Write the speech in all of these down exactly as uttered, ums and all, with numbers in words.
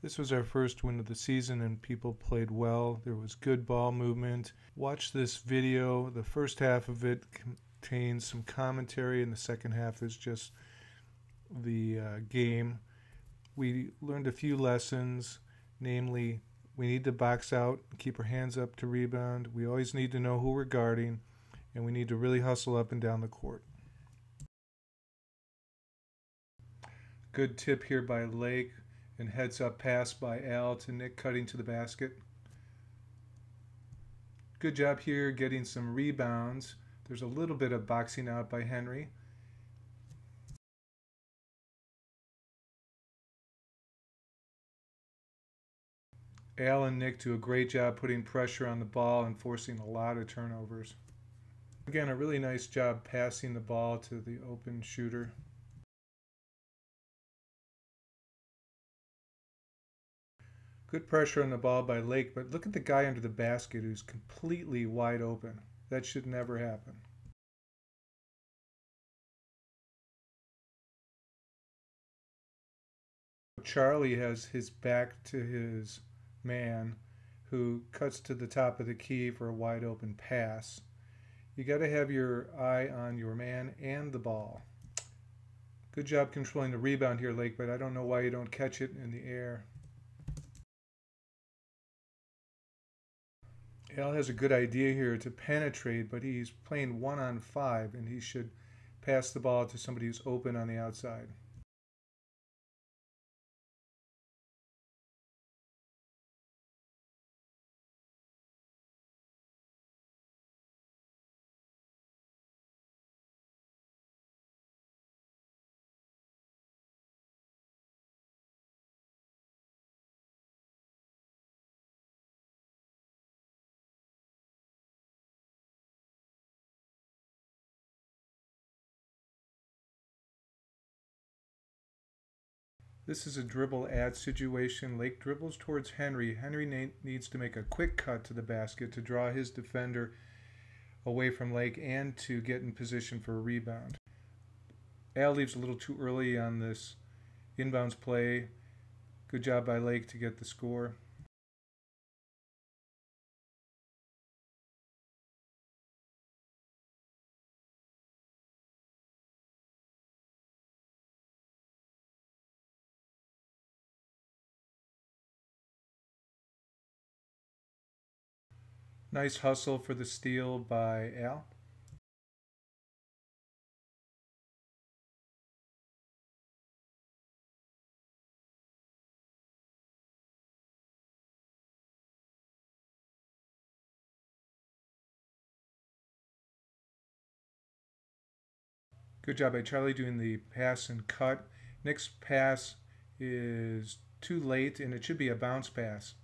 This was our first win of the season and people played well. There was good ball movement. Watch this video. The first half of it contains some commentary and the second half is just the uh, game. We learned a few lessons, namely we need to box out and keep our hands up to rebound. We always need to know who we're guarding, and we need to really hustle up and down the court. Good tip here by Lake, and heads up pass by Al to Nick cutting to the basket. Good job here getting some rebounds. There's a little bit of boxing out by Henry. Al and Nick do a great job putting pressure on the ball and forcing a lot of turnovers. Again, a really nice job passing the ball to the open shooter. Good pressure on the ball by Lake, but look at the guy under the basket who's completely wide open. That should never happen. Charlie has his back to his man who cuts to the top of the key for a wide open pass. You got to have your eye on your man and the ball. Good job controlling the rebound here, Lake, but I don't know why you don't catch it in the air. Al has a good idea here to penetrate, but he's playing one on five and he should pass the ball to somebody who's open on the outside. This is a dribble ad situation. Lake dribbles towards Henry. Henry needs to make a quick cut to the basket to draw his defender away from Lake and to get in position for a rebound. Al leaves a little too early on this inbounds play. Good job by Lake to get the score. Nice hustle for the steal by Al. Good job by Charlie doing the pass and cut. Nick's pass is too late and it should be a bounce pass.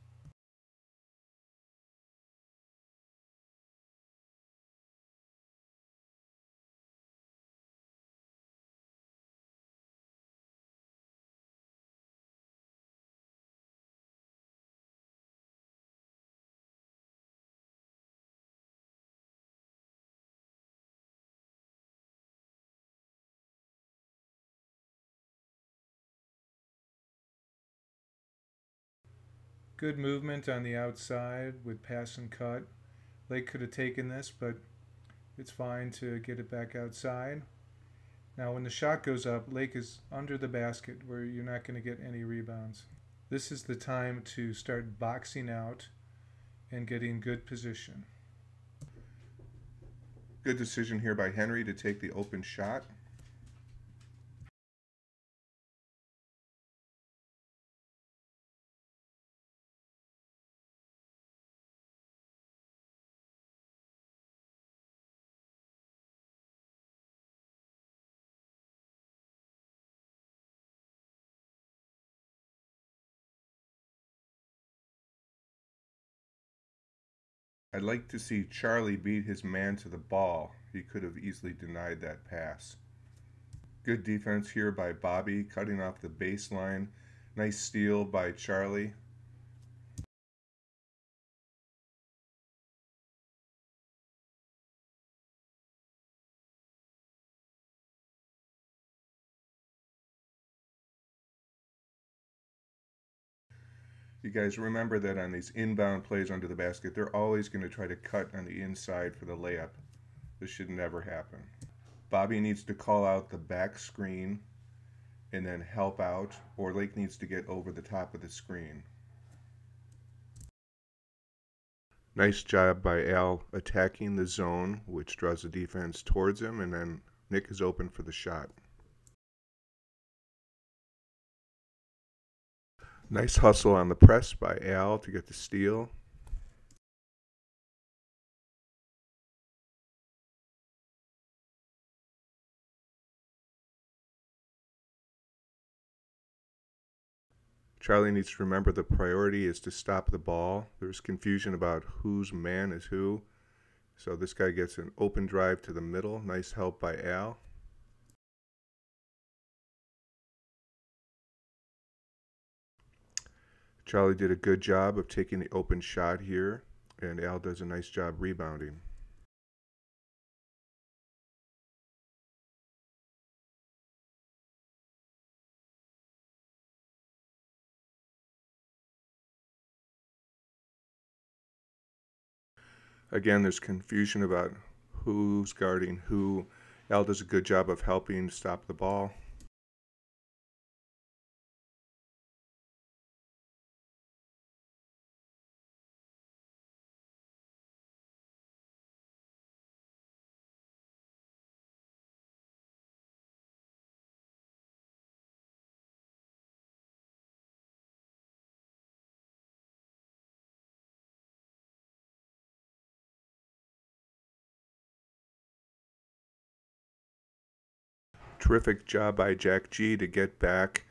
Good movement on the outside with pass and cut. Lake could have taken this, but it's fine to get it back outside. Now when the shot goes up, Lake is under the basket where you're not going to get any rebounds. This is the time to start boxing out and getting good position. Good decision here by Henry to take the open shot. I'd like to see Charlie beat his man to the ball. He could have easily denied that pass. Good defense here by Bobby, cutting off the baseline. Nice steal by Charlie. You guys remember that on these inbound plays under the basket, they're always going to try to cut on the inside for the layup. This should never happen. Bobby needs to call out the back screen and then help out, or Lake needs to get over the top of the screen. Nice job by Al attacking the zone, which draws the defense towards him, and then Nick is open for the shot. Nice hustle on the press by Al to get the steal. Charlie needs to remember the priority is to stop the ball. There's confusion about whose man is who. So this guy gets an open drive to the middle. Nice help by Al. Charlie did a good job of taking the open shot here, and Al does a nice job rebounding. Again, there's confusion about who's guarding who. Al does a good job of helping stop the ball. Terrific job by Jack G to get back.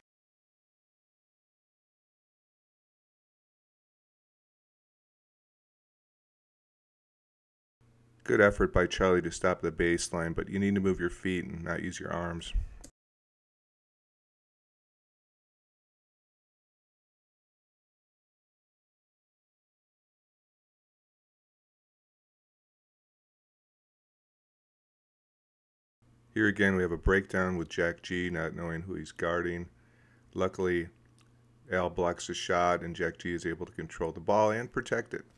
Good effort by Charlie to stop the baseline, but you need to move your feet and not use your arms. Here again we have a breakdown with Jack G not knowing who he's guarding. Luckily, Al blocks a shot and Jack G is able to control the ball and protect it.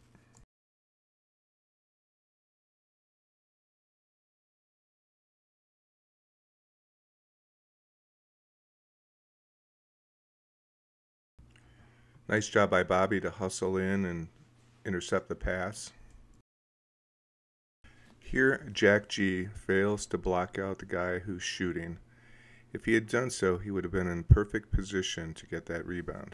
Nice job by Bobby to hustle in and intercept the pass. Here, Jack G fails to block out the guy who's shooting. If he had done so, he would have been in perfect position to get that rebound.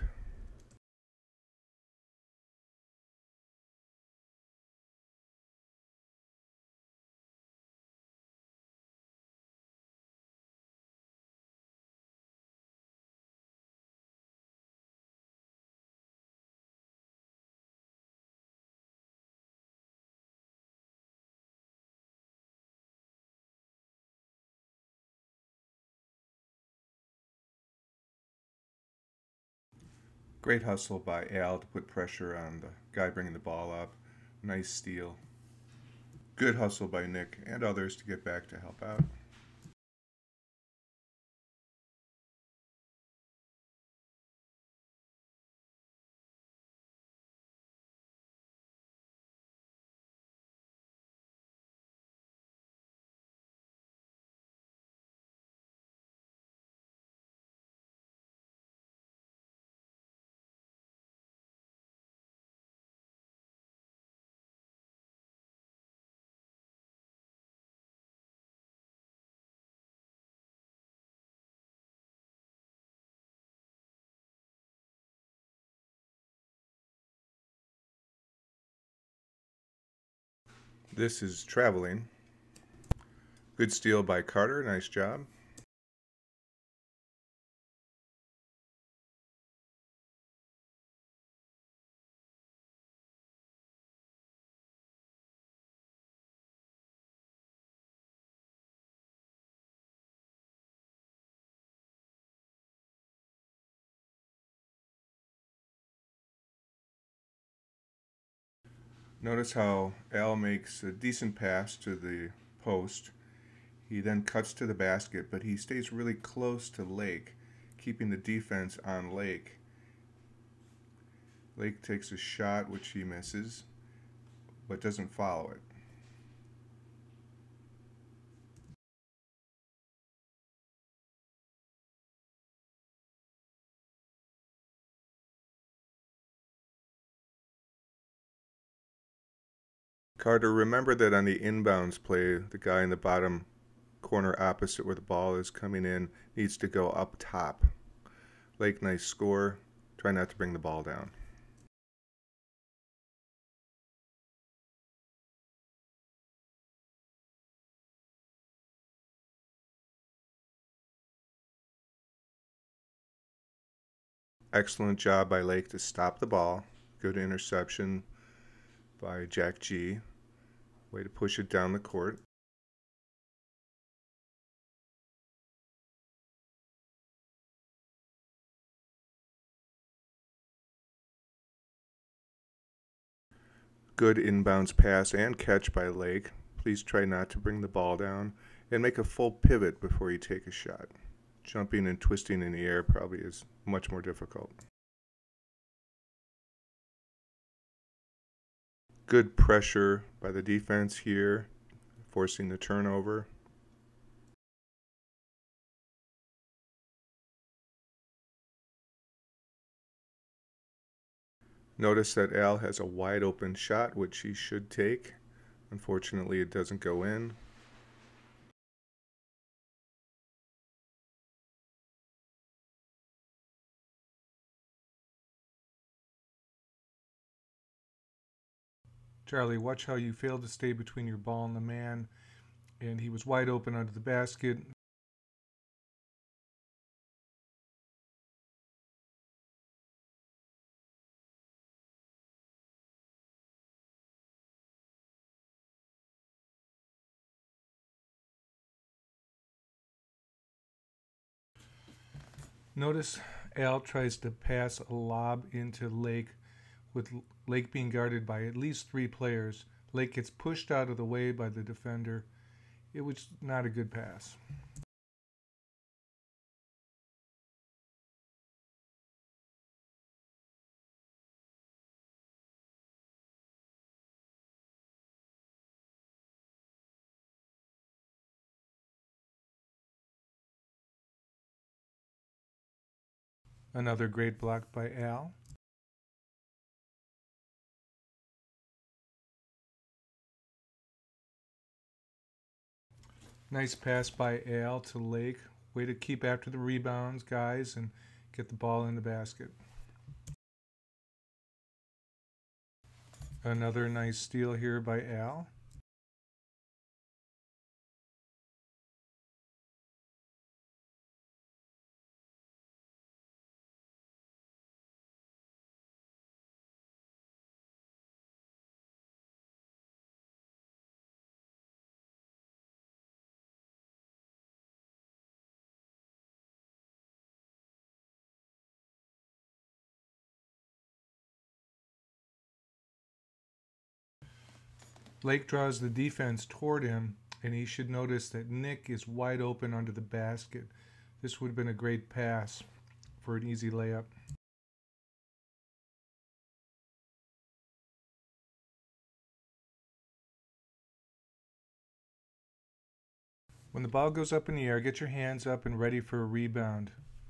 Great hustle by Al to put pressure on the guy bringing the ball up. Nice steal. Good hustle by Nick and others to get back to help out. This is traveling. Good steal by Carter. Nice job. Notice how Al makes a decent pass to the post. He then cuts to the basket, but he stays really close to Lake, keeping the defense on Lake. Lake takes a shot which he misses, but doesn't follow it. Carter, remember that on the inbounds play, the guy in the bottom corner opposite where the ball is coming in needs to go up top. Lake, nice score. Try not to bring the ball down. Excellent job by Lake to stop the ball. Good interception by Jack G. Way to push it down the court. Good inbounds pass and catch by Lake. Please try not to bring the ball down and make a full pivot before you take a shot. Jumping and twisting in the air probably is much more difficult. Good pressure by the defense here, forcing the turnover. Notice that Al has a wide open shot, which he should take. Unfortunately, it doesn't go in. Charlie, watch how you failed to stay between your ball and the man, and he was wide open under the basket. Notice Al tries to pass a lob into Lake, with Lake being guarded by at least three players. Lake gets pushed out of the way by the defender. It was not a good pass. Another great block by Al. Nice pass by Al to Lake. Way to keep after the rebounds, guys, and get the ball in the basket. Another nice steal here by Al. Lake draws the defense toward him, and he should notice that Nick is wide open under the basket. This would have been a great pass for an easy layup. When the ball goes up in the air, get your hands up and ready for a rebound.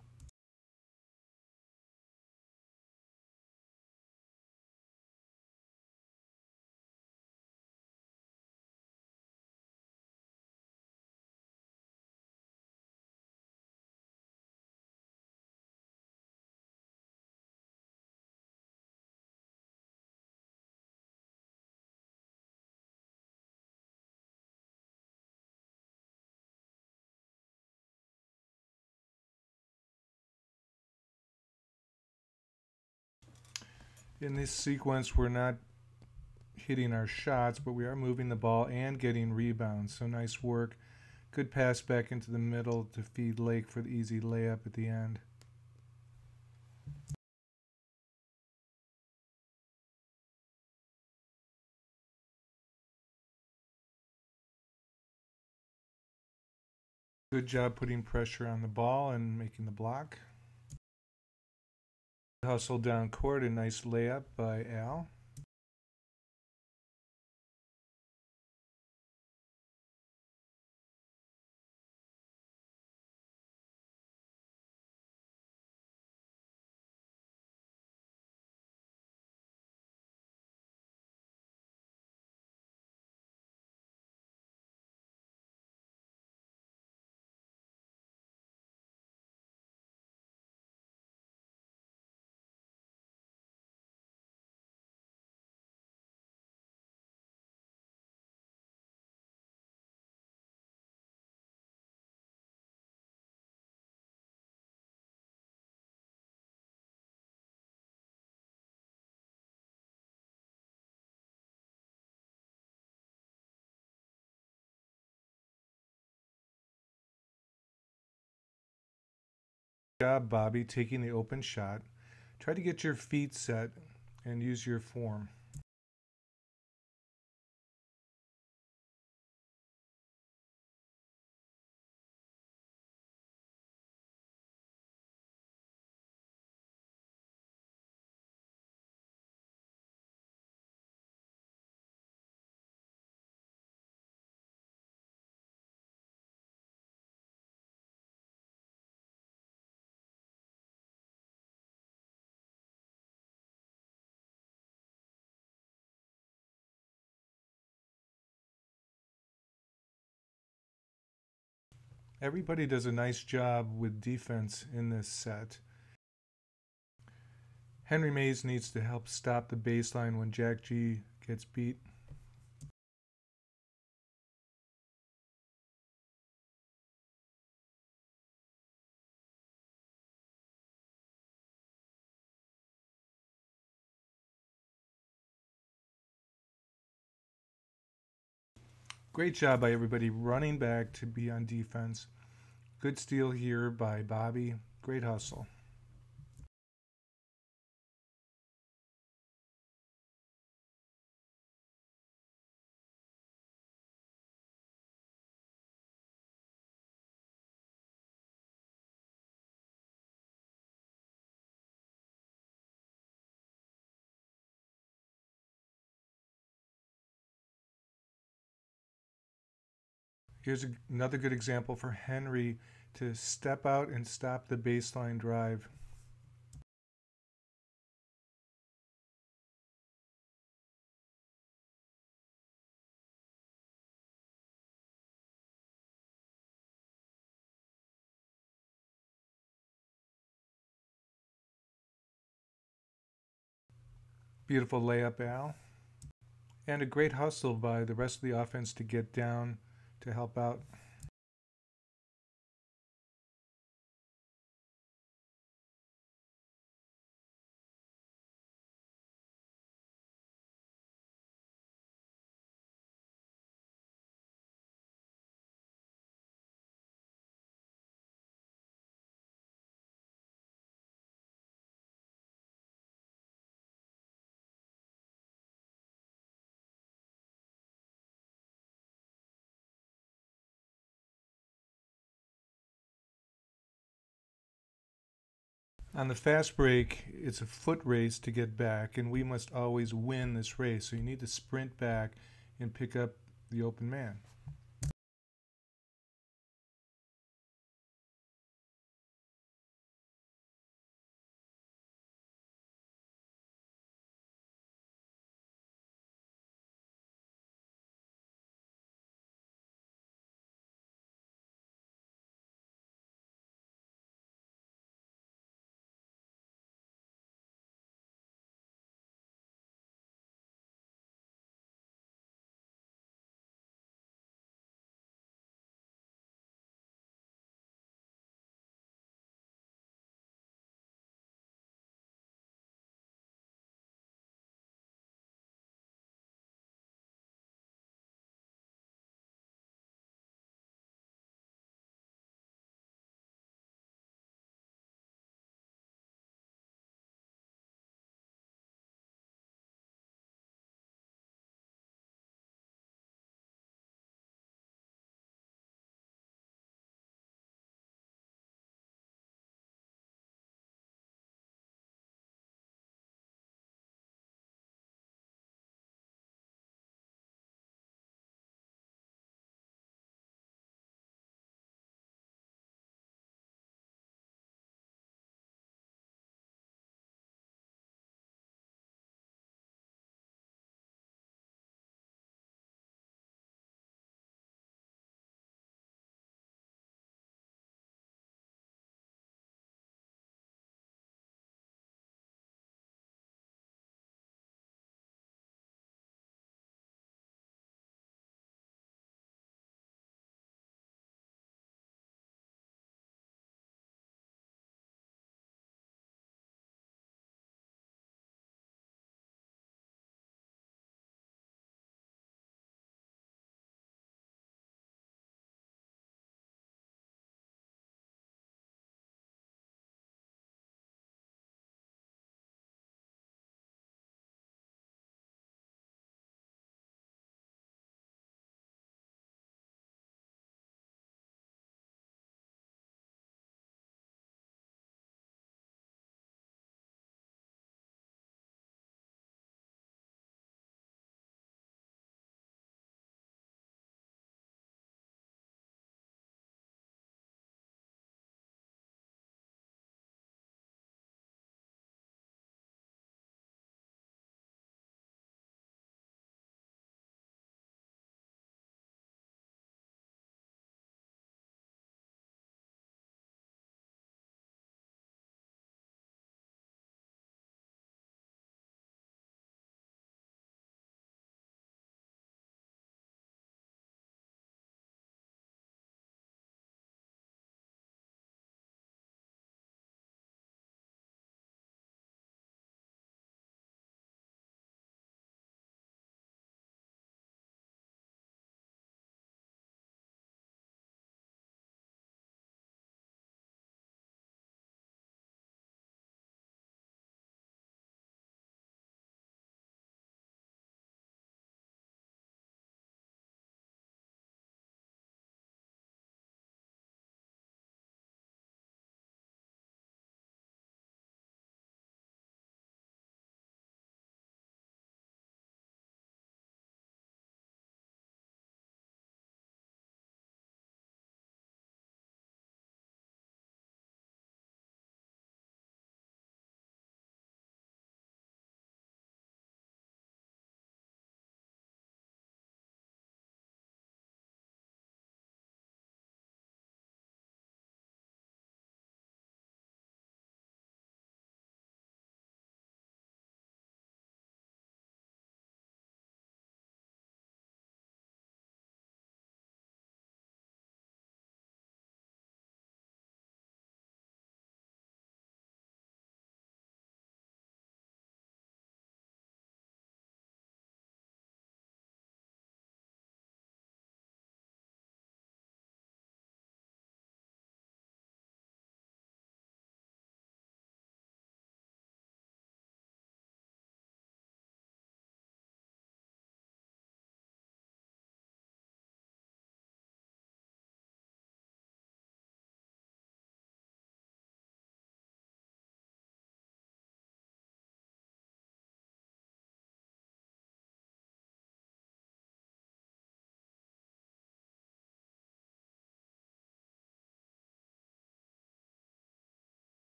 In this sequence, we're not hitting our shots, but we are moving the ball and getting rebounds. So nice work. Good pass back into the middle to feed Lake for the easy layup at the end. Good job putting pressure on the ball and making the block. Hustle down court, a nice layup by Al. Good job, Bobby, taking the open shot. Try to get your feet set and use your form. Everybody does a nice job with defense in this set. Henry Mays needs to help stop the baseline when Jack G gets beat. Great job by everybody running back to be on defense. Good steal here by Bobby. Great hustle. Here's a, another good example for Henry to step out and stop the baseline drive. Beautiful layup, Al. And a great hustle by the rest of the offense to get down to help out. On the fast break, it's a foot race to get back, and we must always win this race. So you need to sprint back and pick up the open man.